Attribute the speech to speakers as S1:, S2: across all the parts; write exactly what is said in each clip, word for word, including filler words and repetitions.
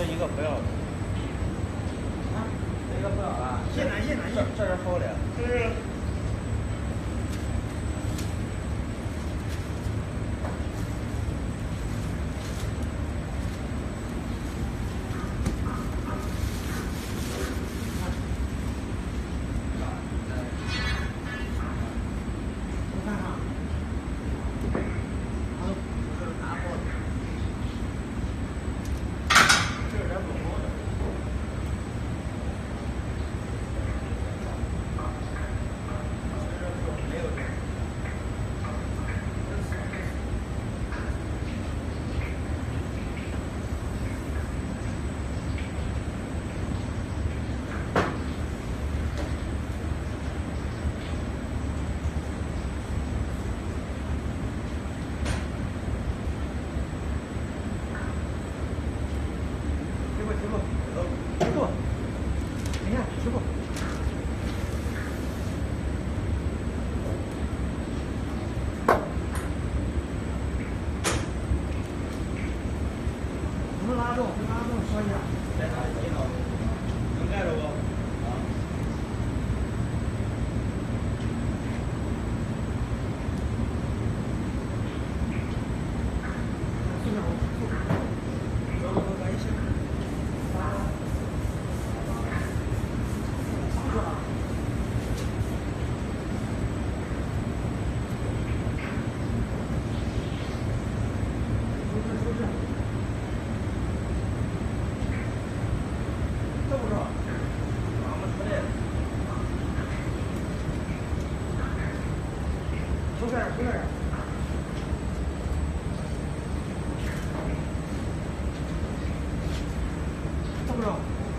S1: 这一个不要了。
S2: 啊，
S1: 这一个不要了。
S2: 现拿现拿
S1: 这这是好的。
S2: 这是。师傅，师傅，你看，师傅，能拉动，能拉动，说一下。再拿一刀，能盖着不？啊。四十五，走走走，一下。这不是，俺们出来了。出这儿，出这儿。这不是。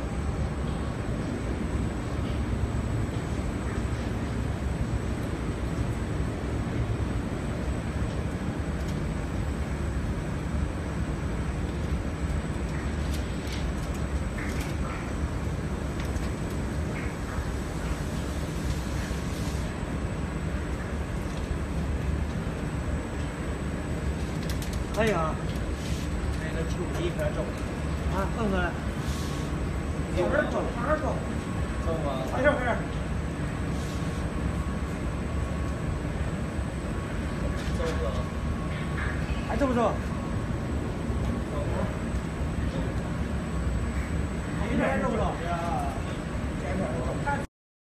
S2: 可以啊，
S1: 那个球皮快皱
S2: 啊，弄出来，往这走，往这走，
S1: 皱吗？
S2: 没事没事。
S1: 皱不？
S2: 还皱不皱？
S1: 皱不？
S2: 还有点皱不皱？